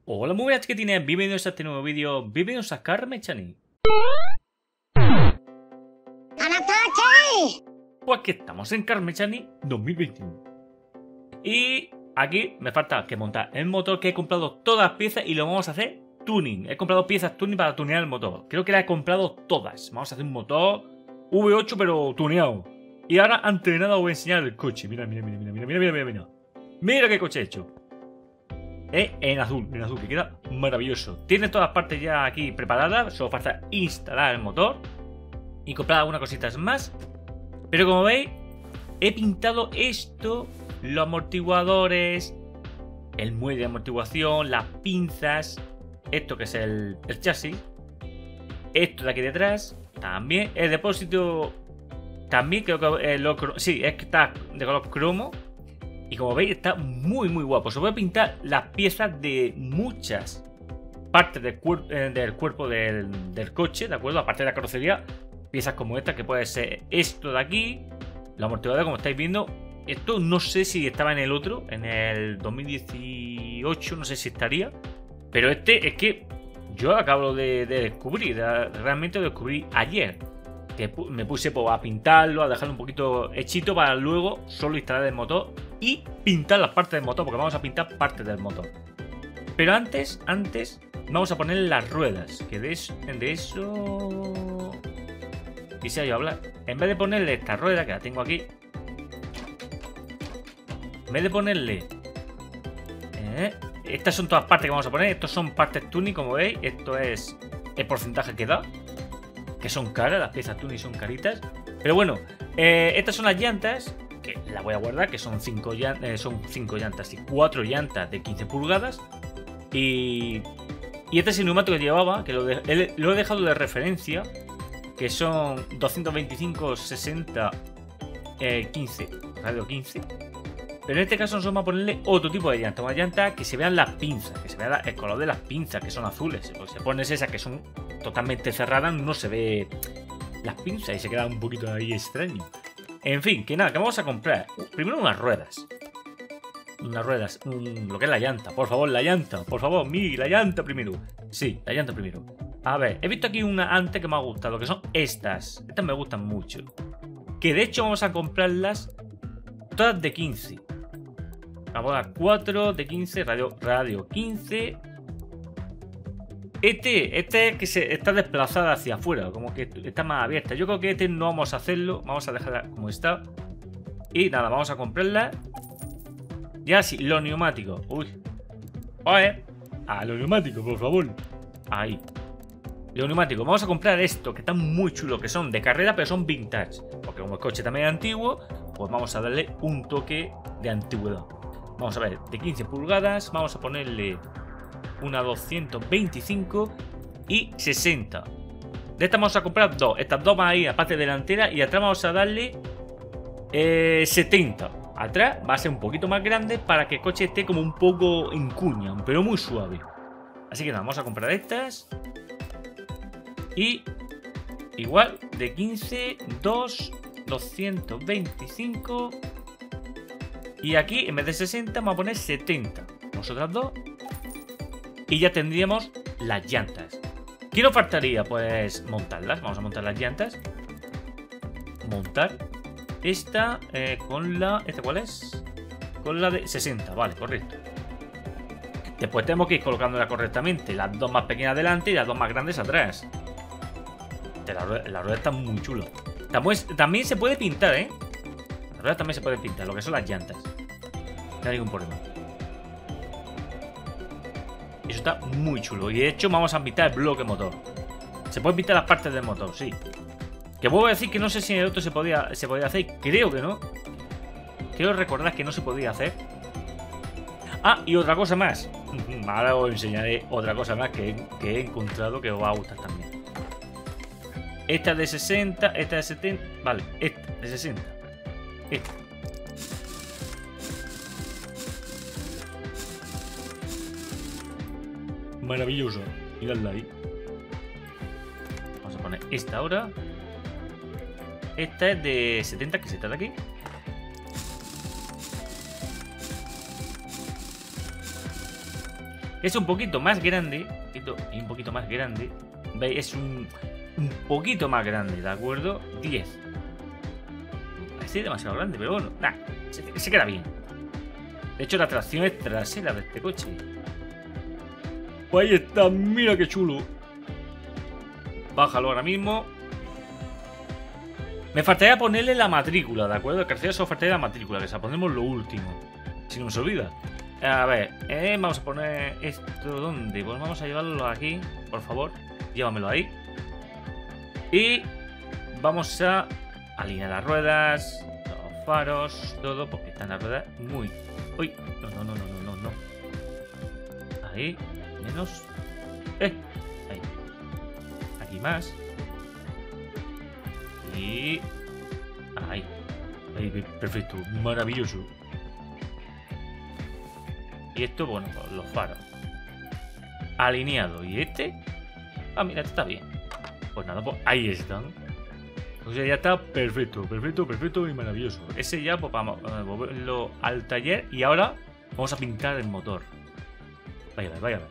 Hola, muy buenas chiquitines, bienvenidos a este nuevo vídeo, bienvenidos a Carmechani. Pues aquí estamos en Carmechani 2021. Y aquí me falta que montar el motor, que he comprado todas las piezas y lo vamos a hacer tuning. He comprado piezas tuning para tunear el motor. Creo que las he comprado todas. Vamos a hacer un motor V8 pero tuneado. Y ahora antes de nada os voy a enseñar el coche. Mira. Mira qué coche he hecho. En azul, que queda maravilloso. Tiene todas las partes ya aquí preparadas. Solo falta instalar el motor y comprar algunas cositas más. Pero como veis, he pintado esto, los amortiguadores, el muelle de amortiguación, las pinzas, esto que es el chasis, esto de aquí detrás, también el depósito, también creo que sí, es que está de color cromo. Y como veis está muy guapo. Os voy a pintar las piezas de muchas partes del cuerpo del coche, ¿de acuerdo? Aparte de la carrocería, piezas como esta, que puede ser esto de aquí, la amortiguadora, como estáis viendo. Esto no sé si estaba en el otro, en el 2018, no sé si estaría. Pero este es que yo acabo de descubrir, realmente lo descubrí ayer. Que me puse a pintarlo, a dejarlo un poquito hechito para luego solo instalar el motor y pintar las partes del motor, porque vamos a pintar partes del motor. Pero antes vamos a poner las ruedas, que de eso quisiera yo hablar. En vez de ponerle esta rueda, que la tengo aquí, en vez de ponerle estas son todas partes que vamos a poner. Estos son partes tuning, como veis. Esto es el porcentaje que da, que son caras, las piezas tuning son caritas. Pero bueno, estas son las llantas, que las voy a guardar, que son 5 llantas y 4 llantas de 15 pulgadas. Y este es el neumático que llevaba, que lo he dejado de referencia, que son 225 60 15, radio 15. Pero en este caso nosotros vamos a ponerle otro tipo de llanta, una llanta que se vean las pinzas, que se vea el color de las pinzas, que son azules. Porque si pones esas que son totalmente cerradas, no se ve las pinzas y se queda un poquito ahí extraño. En fin, que nada, que vamos a comprar primero unas ruedas. Lo que es la llanta, por favor, la llanta, por favor, la llanta primero. Sí, la llanta primero. A ver, he visto aquí una antes que me ha gustado, que son estas. Estas me gustan mucho. Que de hecho vamos a comprarlas todas de 15. Vamos a dar 4 de 15, radio 15. Este que está desplazada hacia afuera, como que está más abierta. Yo creo que este no vamos a hacerlo, vamos a dejarla como está. Y nada, vamos a comprarla. Ya sí, los neumáticos. Uy. Oye. Los neumáticos, por favor. Ahí. Los neumáticos. Vamos a comprar esto, que están muy chulos, que son de carrera, pero son vintage. Porque como el coche también es antiguo, pues vamos a darle un toque de antigüedad. Vamos a ver, de 15 pulgadas, vamos a ponerle una 225 y 60. De estas vamos a comprar dos. Estas dos van ahí a la parte delantera y atrás vamos a darle 70. Atrás va a ser un poquito más grande para que el coche esté como un poco en cuña, pero muy suave. Así que nada, vamos a comprar estas. Y igual, de 15, 2, 225. Y aquí, en vez de 60, vamos a poner 70. Nosotras dos. Y ya tendríamos las llantas. ¿Qué nos faltaría? Pues montarlas. Vamos a montar las llantas. Montar. Esta con la... ¿Esta cuál es? Con la de 60, vale, correcto. Después tenemos que ir colocándola correctamente. Las dos más pequeñas adelante y las dos más grandes atrás. La rueda está muy chula. También se puede pintar, ¿eh? La rueda también se puede pintar, lo que son las llantas. No hay ningún problema. Eso está muy chulo. Y de hecho vamos a pintar el bloque motor. Se pueden pintar las partes del motor, sí. Que vuelvo a decir que no sé si en el otro se podía hacer. Creo que no. Quiero recordar que no se podía hacer. Ah, y otra cosa más. Ahora os enseñaré otra cosa más que he encontrado que os va a gustar también. Esta es de 60, esta es de 70. Vale, esta de 60. Esta. Maravilloso. Miradla ahí. Vamos a poner esta ahora. Esta es de 70, que se está de aquí. Es un poquito más grande. Un poquito más grande. ¿Veis? Es un poquito más grande, ¿de acuerdo? 10. Parece demasiado grande, pero bueno. Nah, se queda bien. De hecho, la tracción es trasera de este coche. Pues ahí está, mira qué chulo. Bájalo ahora mismo. Me faltaría ponerle la matrícula, ¿de acuerdo? El carcel solo faltaría la matrícula, que se la ponemos lo último. Si no se olvida. A ver, vamos a poner esto. ¿Dónde? Pues vamos a llevarlo aquí, por favor. Llévamelo ahí. Y vamos a alinear las ruedas, los faros, todo, porque están las ruedas muy... Uy, no. Ahí, menos. Ahí. Aquí más. Y... Ahí. Perfecto, maravilloso. Y esto, bueno, los faros. Alineado. ¿Y este? Ah, mira, este está bien. Pues nada, pues ahí están. O sea, ya está perfecto y maravilloso. Ese ya, pues vamos a moverlo al taller. Y ahora vamos a pintar el motor. Vaya a ver.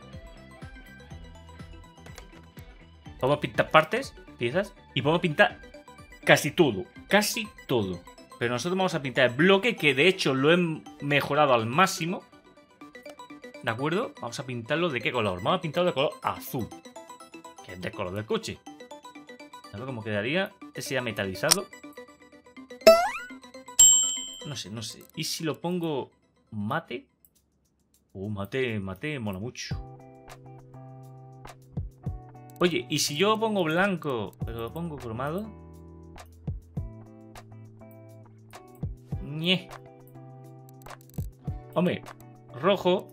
Podemos pintar partes, piezas, y podemos pintar casi todo. Pero nosotros vamos a pintar el bloque, que de hecho lo he mejorado al máximo. ¿De acuerdo? Vamos a pintarlo de qué color. Vamos a pintarlo de color azul, que es del color del coche. A ver cómo quedaría. Ese ya metalizado. No sé. ¿Y si lo pongo mate? Mate mola mucho. Oye, ¿y si yo pongo blanco, pero lo pongo cromado? Ñe. Hombre, rojo.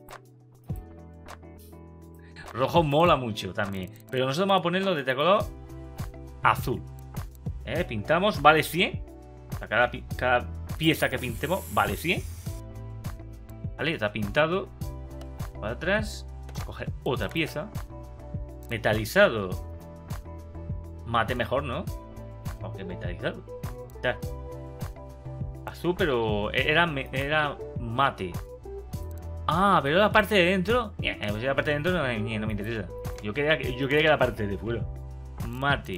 Rojo mola mucho también. Pero nosotros vamos a ponerlo de color azul. Pintamos, vale 100. Cada pieza que pintemos vale 100. Vale, está pintado. Para atrás. Coger otra pieza. Metalizado. Mate mejor, ¿no? Aunque metalizado. Ya. Azul, pero era mate. Ah, pero la parte de dentro. Pues la parte de dentro no me interesa. Yo quería que la parte de fuera. Mate.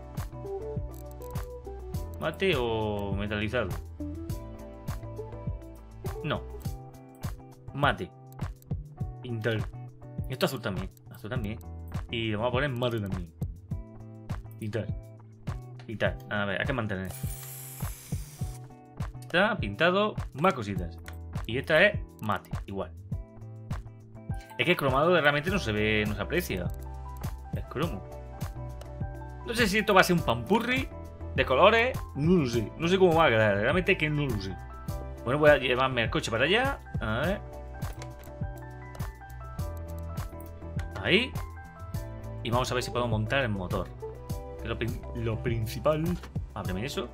¿Mate o metalizado? No. Mate. Pintar. Esto azul también. Azul también. Y lo vamos a poner mate también. Pintar. A ver, hay que mantener. Está pintado. Más cositas. Y esta es mate. Igual. Es que el cromado realmente no se ve, no se aprecia. Es cromo. No sé si esto va a ser un pampurri de colores. No lo sé. No sé cómo va a quedar. Realmente que no lo sé. Bueno, voy a llevarme el coche para allá. A ver. Ahí. Y vamos a ver si podemos montar el motor. Que es lo principal. Ábreme eso.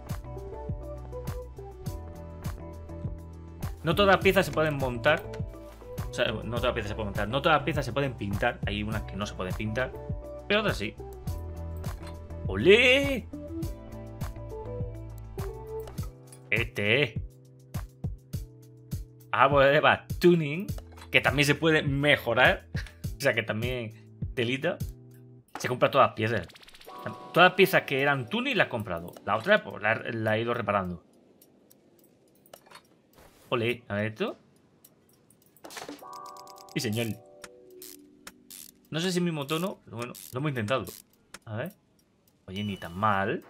No todas las piezas se pueden montar. O sea, no todas las piezas se pueden montar. No todas las piezas se pueden pintar. Hay unas que no se pueden pintar. Pero otras sí. ¡Olé! Este es. Árbol de tuning. Que también se puede mejorar. O sea que también telita. Se compra todas las piezas. Todas las piezas que eran tuning las he comprado. La otra pues la he ido reparando. Ole, a ver esto. Sí, señor. No sé si es mi mismo tono, pero bueno, lo hemos intentado. A ver. Oye, ni tan mal.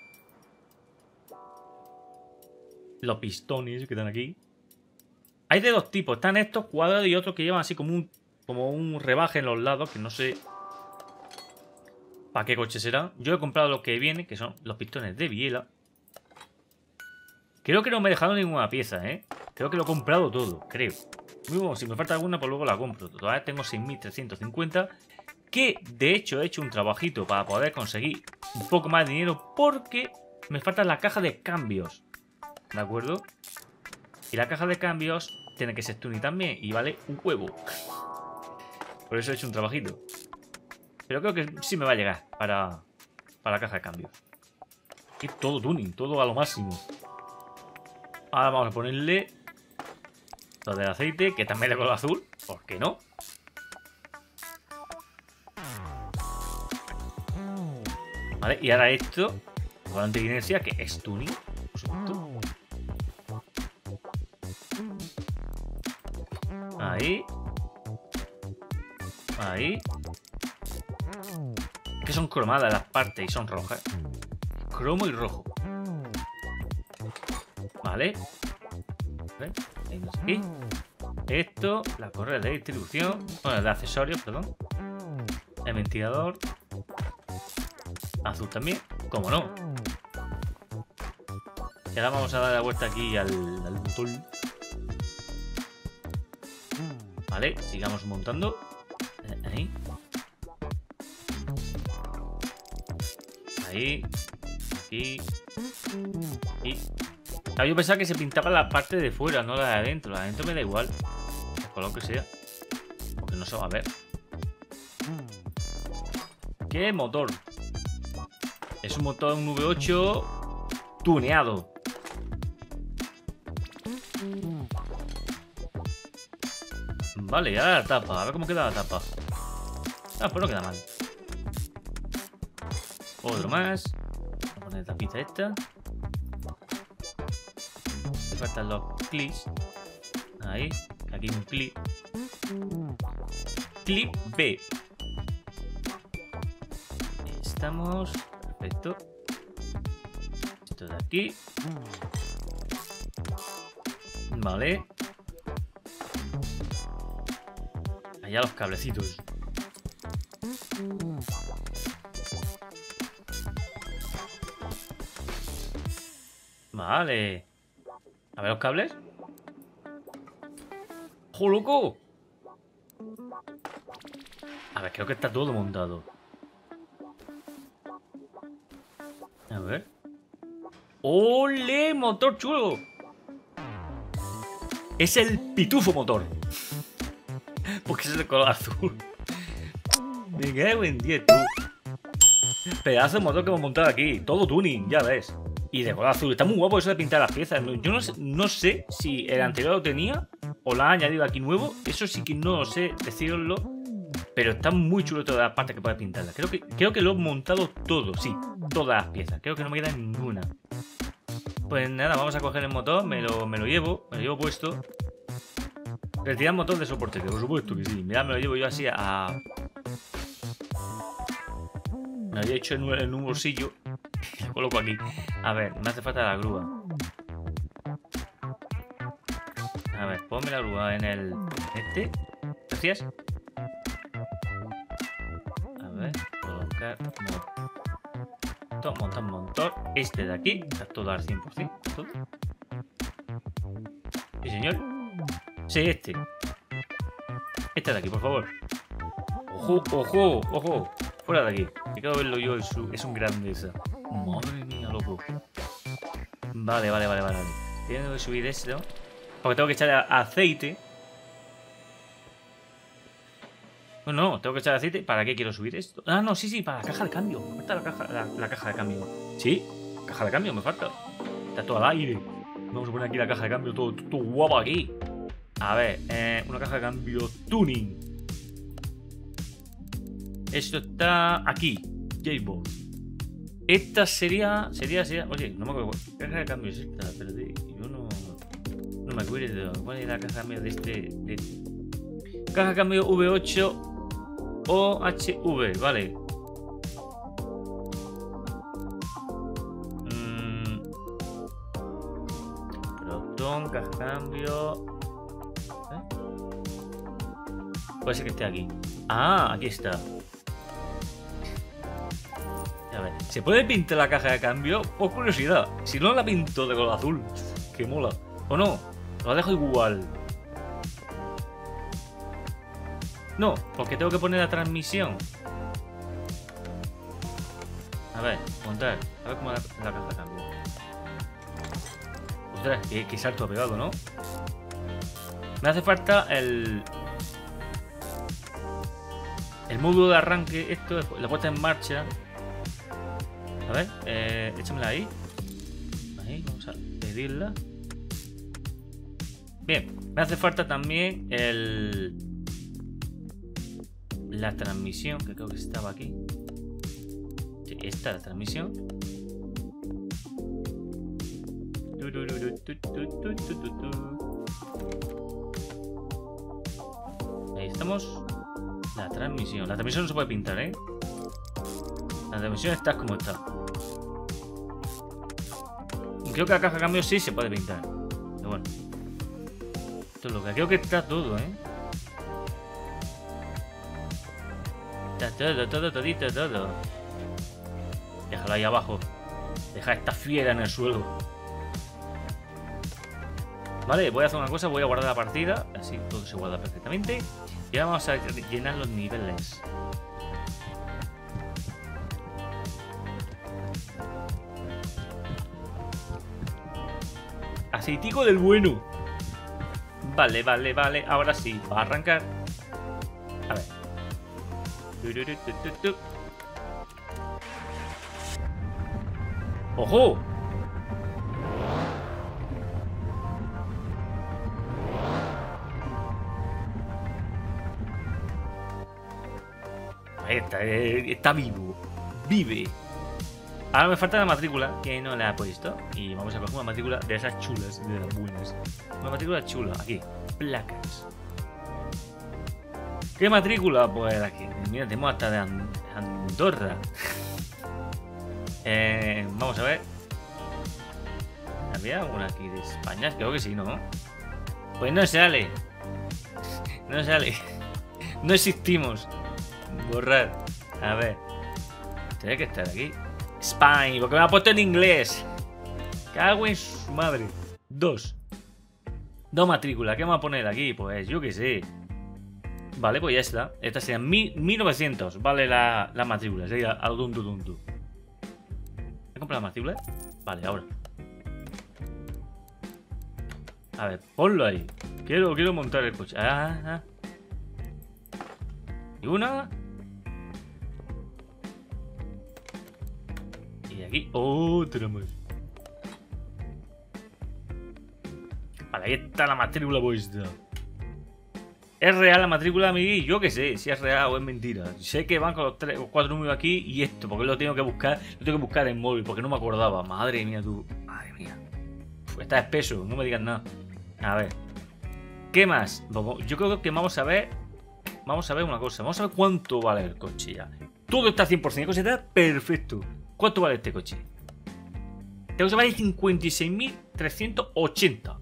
Los pistones que están aquí. Hay de dos tipos. Están estos cuadrados y otros que llevan así como un rebaje en los lados, que no sé para qué coche será. Yo he comprado los que vienen, que son los pistones de biela. Creo que no me he dejado ninguna pieza, ¿eh? Creo que lo he comprado todo, creo. Muy bueno, si me falta alguna, pues luego la compro. Todavía tengo 6.350. Que, de hecho, he hecho un trabajito para poder conseguir un poco más de dinero. Porque me falta la caja de cambios. ¿De acuerdo? Y la caja de cambios tiene que ser tuning también. Y vale un huevo. Por eso he hecho un trabajito. Pero creo que sí me va a llegar para la caja de cambios. Y todo tuning, todo a lo máximo. Ahora vamos a ponerle lo del aceite, que también de color azul. ¿Por qué no? Vale, y ahora esto, volante de inercia, que es tuning, por supuesto. Ahí. Ahí. Es que son cromadas las partes y son rojas. Cromo y rojo. Vale. Ahí no sé qué. Esto, la correa de distribución. Bueno, de accesorios, perdón. El ventilador. Azul también. ¿Cómo no? Y ahora vamos a dar la vuelta aquí al motor. Vale, sigamos montando. Ahí. Ahí. Aquí. Y. Claro, yo pensaba que se pintaba la parte de fuera, no la de adentro. La de adentro me da igual. El color que sea. Porque no se va a ver. ¿Qué motor? Es un motor, un V8 tuneado. Vale, y ahora la tapa. A ver cómo queda la tapa. Ah, pues no queda mal. Otro más. Voy a poner la tapita esta. Me faltan los clips. Ahí. Aquí un clip. Clip B. Estamos. Perfecto. Esto de aquí. Vale. Allá los cablecitos. Vale. A ver los cables. ¡Jo, loco! A ver, creo que está todo montado. A ver. ¡Ole! ¡Motor chulo! Es el pitufo motor. Porque es de color azul. Me cago en 10, tú. Pedazo de motor que hemos montado aquí. Todo tuning, ya ves. Y de color azul. Está muy guapo eso de pintar las piezas. Yo no sé si el anterior lo tenía o lo ha añadido aquí nuevo. Eso sí que no lo sé deciroslo. Pero está muy chulo todas las partes que puedes pintarlas. Creo que lo he montado todo, sí. Todas las piezas. Creo que no me queda ninguna. Pues nada, vamos a coger el motor. Me lo llevo puesto. Retirar motor de soporte, que por supuesto que sí. Mirad, me lo llevo yo así a... Me había hecho en un bolsillo. Lo coloco aquí. A ver, me hace falta la grúa. A ver, ponme la grúa en el... Este. Gracias. A ver, colocar motor. Montar motor. Este de aquí. Está todo al 100%. Todo. Sí, señor. Sí, este. Este de aquí, por favor. Ojo, ojo, ojo. Fuera de aquí. Me quedo verlo yo. Es un grande esa. Madre mía, loco. Vale. Tengo que subir esto. Porque tengo que echarle aceite. No, tengo que echar aceite. ¿Para qué quiero subir esto? Ah, no, sí, para la caja de cambio. Me falta la caja de cambio. Sí, caja de cambio me falta. Está todo al aire. Vamos a poner aquí la caja de cambio, todo guapo aquí. A ver, una caja de cambio tuning. Esto está aquí. J-Box. Esta sería. Oye, no me acuerdo. Caja de cambio es esta, pero yo no me acuerdo. ¿Cuál es la caja de cambio de este? Caja de cambio V8 OHV, vale. Proton, caja de cambio. Puede ser que esté aquí. Ah, aquí está. A ver, ¿se puede pintar la caja de cambio? Por curiosidad. Si no la pinto de color azul. Que mola. ¿O no? Lo dejo igual. No, porque tengo que poner la transmisión. A ver, montar. A ver cómo la caja de cambio. Ostras, qué salto ha pegado, ¿no? Me hace falta el módulo de arranque. Esto es la puesta en marcha. A ver, échamela ahí. Ahí, vamos a pedirla. Bien, me hace falta también la transmisión, que creo que estaba aquí. Esta es la transmisión. Ahí estamos. La transmisión. La transmisión no se puede pintar, ¿eh? La transmisión está como está. Creo que la caja de cambio sí se puede pintar. Pero bueno. Esto es lo que creo que está todo, ¿eh? Está todo, todito, todo. Déjalo ahí abajo. Deja esta fiera en el suelo. Vale, voy a hacer una cosa. Voy a guardar la partida. Así todo se guarda perfectamente. Y ahora vamos a llenar los niveles. Aceitico del bueno. Vale, vale, vale. Ahora sí, va a arrancar. A ver. ¡Ojo! Ahí está, está vivo. Vive. Ahora me falta la matrícula, que no la he puesto. Y vamos a coger una matrícula de esas chulas, de las buenas. Una matrícula chula, aquí. Placas. ¿Qué matrícula? Pues aquí. Mira, tenemos hasta de Andorra. Vamos a ver. ¿Había alguna aquí de España? Creo que sí, ¿no? Pues no sale. No sale. No existimos. Borrar. A ver. Tiene que estar aquí. Spain, porque me ha puesto en inglés. Cago en su madre. Dos matrículas. ¿Qué vamos a poner aquí? Pues yo qué sé. Vale, pues ya está. Esta sería 1900. Vale la matrícula. Sería al tuntu. ¿He comprado la matrícula? Vale, ahora. A ver, ponlo ahí. Quiero montar el coche. Y una. Y aquí otra más. Vale, ahí está la matrícula puesta. ¿Es real la matrícula, amiguí? Yo qué sé, si es real o es mentira. Sé que van con los 3 o 4 números aquí y esto, porque lo tengo que buscar. Lo tengo que buscar en móvil, porque no me acordaba. Madre mía, tú. Madre mía. Está espeso, no me digas nada. A ver. ¿Qué más? Yo creo que vamos a ver. Vamos a ver una cosa. Vamos a ver cuánto vale el coche ya. Todo está 100%. El coche está perfecto. ¿Cuánto vale este coche? Este coche vale 56.380.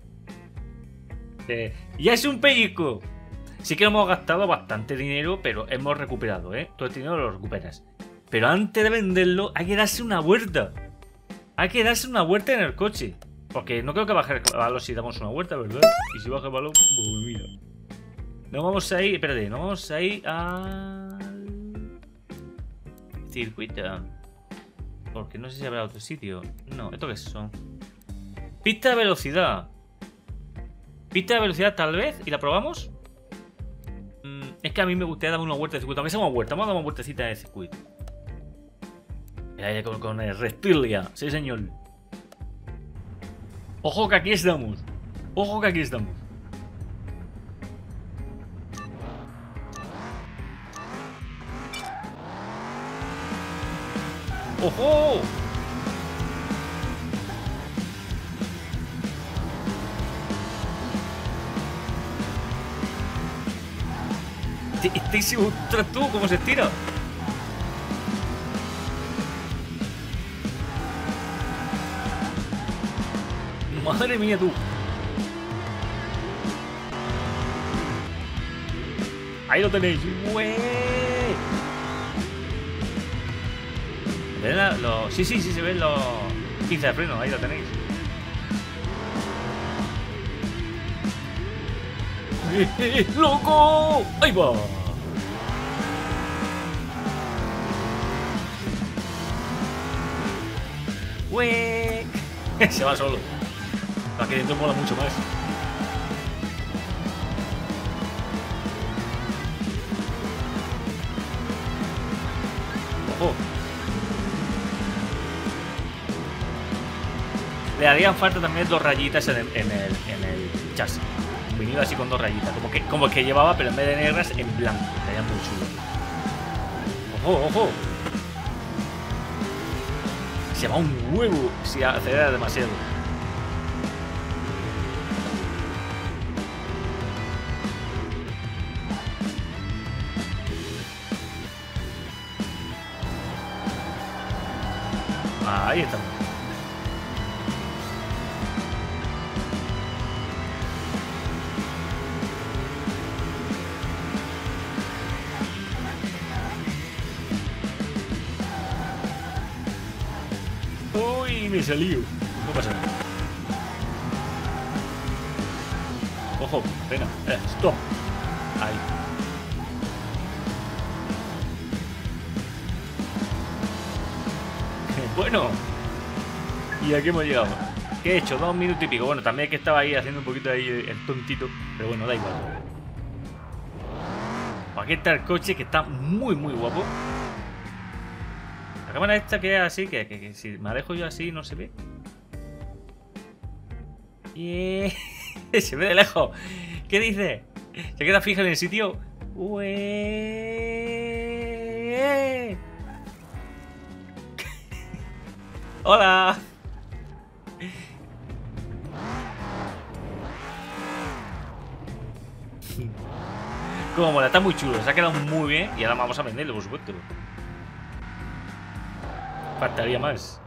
Ya es un pellizco. Sí que hemos gastado bastante dinero, pero hemos recuperado, ¿eh? Todo este dinero lo recuperas. Pero antes de venderlo, hay que darse una vuelta. Hay que darse una vuelta en el coche. Porque no creo que baje el valor si damos una vuelta, ¿verdad? Y si baja el valor, pues mira. Nos vamos a ir, espérate, nos vamos a ir al circuito. Porque no sé si habrá otro sitio. No, ¿esto qué son? Pista de velocidad. Pista de velocidad tal vez, y la probamos. Es que a mí me gustaría dar una vuelta de circuito. Aunque sea una vuelta, vamos a dar una vueltecita de circuito. Con el Respilia, sí señor. Ojo que aquí estamos. Ojo que aquí estamos. ¡Ojo! Este ostras tú, ¿cómo se estira? Madre mía tú. Ahí lo tenéis. ¡Wey! Sí, se ven los 15 de freno. Ahí lo tenéis. ¡Loco! ¡Ahí va! ¡Wey! Se va solo. Aquí dentro mola mucho más. Ojo. Le harían falta también 2 rayitas en el chasis. Venido así con 2 rayitas. Como que llevaba, pero en vez de negras, en blanco. Estaría muy chulo. Ojo, ojo. Se va un huevo si acelera demasiado. Ahí estamos. Uy, me salió. No pasa nada. Ojo, pena. Stop. Ahí. Bueno. Y aquí hemos llegado. ¿Qué he hecho? 2 minutos y pico. Bueno, también es que estaba ahí haciendo un poquito ahí el tontito. Pero bueno, da igual. Aquí está el coche que está muy, muy guapo. La cámara esta que es así, que si me alejo yo así no se ve. Se ve de lejos. ¿Qué dice? ¿Se queda fija en el sitio? ¡Hola! Como mola, está muy chulo, se ha quedado muy bien. Y ahora vamos a venderlo, por supuesto. Faltaría más.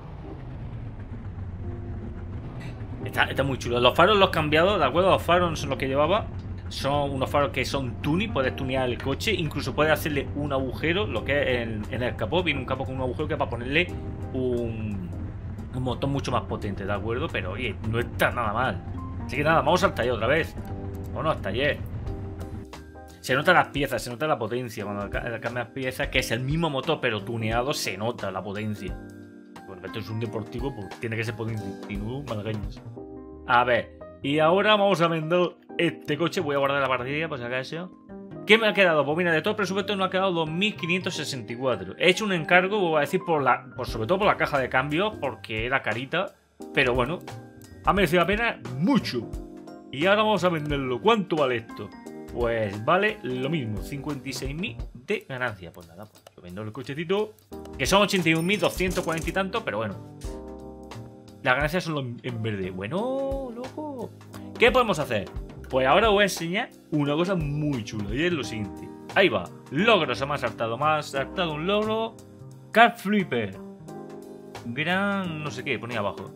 Está muy chulo. Los faros los he cambiado, ¿de acuerdo? Los faros no son los que llevaba. Son unos faros que son tuning. Puedes tunear el coche. Incluso puedes hacerle un agujero. Lo que es en el capó. Viene un capó con un agujero que es para ponerle un motor mucho más potente, ¿de acuerdo? Pero oye, no está nada mal. Así que nada, vamos al taller otra vez. Vámonos al taller. Se notan las piezas, se nota la potencia. Cuando cambias piezas, que es el mismo motor, pero tuneado, se nota la potencia. Bueno, esto es un deportivo, pues tiene que ser potente. Y no malagueños. A ver, y ahora vamos a vender este coche. Voy a guardar la partida, por si acaso. ¿Qué me ha quedado? Pues mira, de todo el presupuesto nos ha quedado 2.564. He hecho un encargo, voy a decir, sobre todo por la caja de cambio, porque era carita. Pero bueno, ha merecido la pena mucho. Y ahora vamos a venderlo. ¿Cuánto vale esto? Pues vale lo mismo, 56.000 de ganancia. Pues nada, pues yo vendo el cochecito, que son 81.240 y tanto, pero bueno. Las ganancias son en verde. Bueno, loco. ¿Qué podemos hacer? Pues ahora os voy a enseñar una cosa muy chula. Y es lo siguiente. Ahí va. Logros. Me ha saltado un logro. Car Flipper. Gran... no sé qué. Ponía abajo.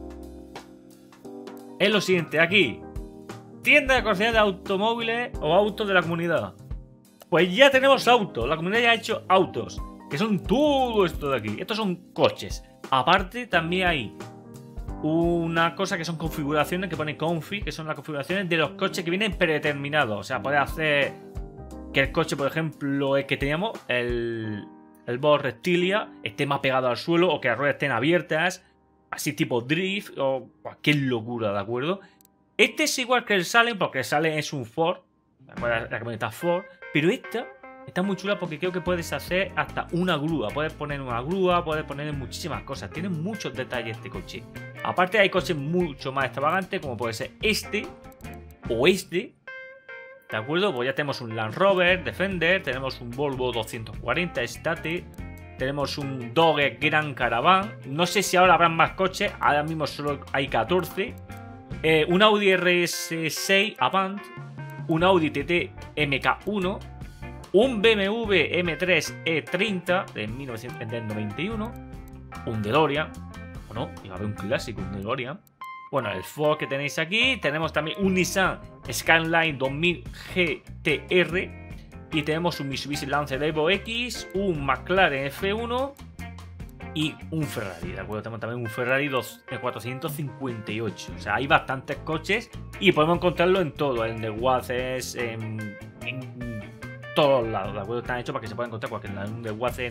Es lo siguiente. Aquí. Tienda de conocimiento de automóviles o autos de la comunidad. Pues ya tenemos autos. La comunidad ya ha hecho autos. Que son todo esto de aquí. Estos son coches. Aparte también hay una cosa que son configuraciones, que pone config, que son las configuraciones de los coches que vienen predeterminados. O sea, puede hacer que el coche, por ejemplo, el que teníamos, el Boss Reptilia, esté más pegado al suelo, o que las ruedas estén abiertas, así tipo drift, o cualquier locura, ¿de acuerdo? Este es igual que el Salem, porque el Salem es un Ford, la camioneta Ford, pero esta está muy chula porque creo que puedes hacer hasta una grúa. Puedes poner una grúa, puedes poner muchísimas cosas. Tiene muchos detalles este coche. Aparte hay coches mucho más extravagantes, como puede ser este o este. ¿De acuerdo? Pues ya tenemos un Land Rover Defender, tenemos un Volvo 240 Estate, tenemos un Dodge Grand Caravan. No sé si ahora habrán más coches, ahora mismo solo hay 14. Un Audi RS6 Avant, un Audi TT MK1, un BMW M3 E30 de 1991, un DeLorean, o no, iba a haber un clásico, un DeLorean. Bueno, el Ford que tenéis aquí, tenemos también un Nissan Skyline 2000 GTR y tenemos un Mitsubishi Lancer Evo X, un McLaren F1 y un Ferrari, ¿de acuerdo? Tenemos también un Ferrari 458, o sea, hay bastantes coches y podemos encontrarlo en todo, en desguaces, en todos lados, ¿de acuerdo? Están hechos para que se pueda encontrar cualquier lado, en un desguace,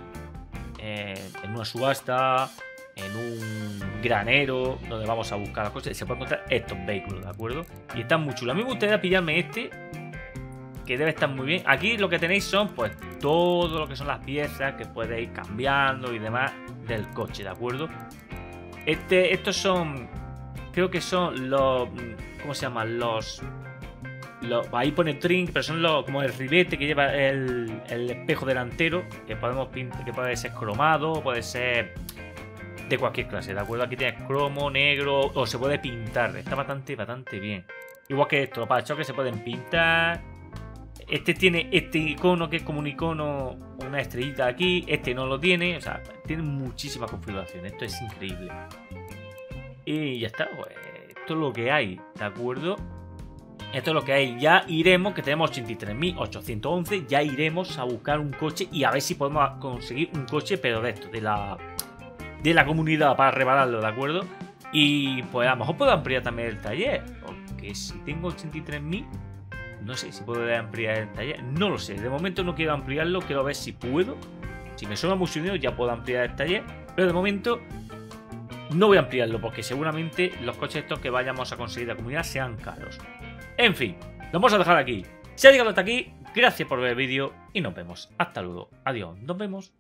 en una subasta, en un granero, donde vamos a buscar las cosas, se pueden encontrar estos vehículos, ¿de acuerdo? Y están muy chulos. A mí me gustaría pillarme este, que debe estar muy bien. Aquí lo que tenéis son, pues, todo lo que son las piezas que podéis ir cambiando y demás del coche, ¿de acuerdo? Estos son, creo que son los, ¿cómo se llaman? Ahí pone trim, pero son como el ribete que lleva el espejo delantero, que podemos pintar, que puede ser cromado, puede ser de cualquier clase, ¿de acuerdo? Aquí tienes cromo, negro, o se puede pintar. Está bastante bien. Igual que esto, los parachoques se pueden pintar. Este tiene este icono que es como un icono, una estrellita aquí. Este no lo tiene, o sea, tiene muchísima configuración. Esto es increíble. Y ya está, pues esto es lo que hay, ¿de acuerdo? Esto es lo que hay. Ya iremos, que tenemos 83.811. Ya iremos a buscar un coche y a ver si podemos conseguir un coche, pero de esto, de la comunidad, para repararlo, ¿de acuerdo? Y pues a lo mejor puedo ampliar también el taller, porque si tengo 83.000, no sé si puedo ampliar el taller. No lo sé, de momento no quiero ampliarlo. Quiero ver si puedo. Si me suena mucho dinero ya puedo ampliar el taller, pero de momento no voy a ampliarlo, porque seguramente los coches estos que vayamos a conseguir de la comunidad sean caros. En fin, lo vamos a dejar aquí. Si ha llegado hasta aquí, gracias por ver el vídeo y nos vemos. Hasta luego. Adiós. Nos vemos.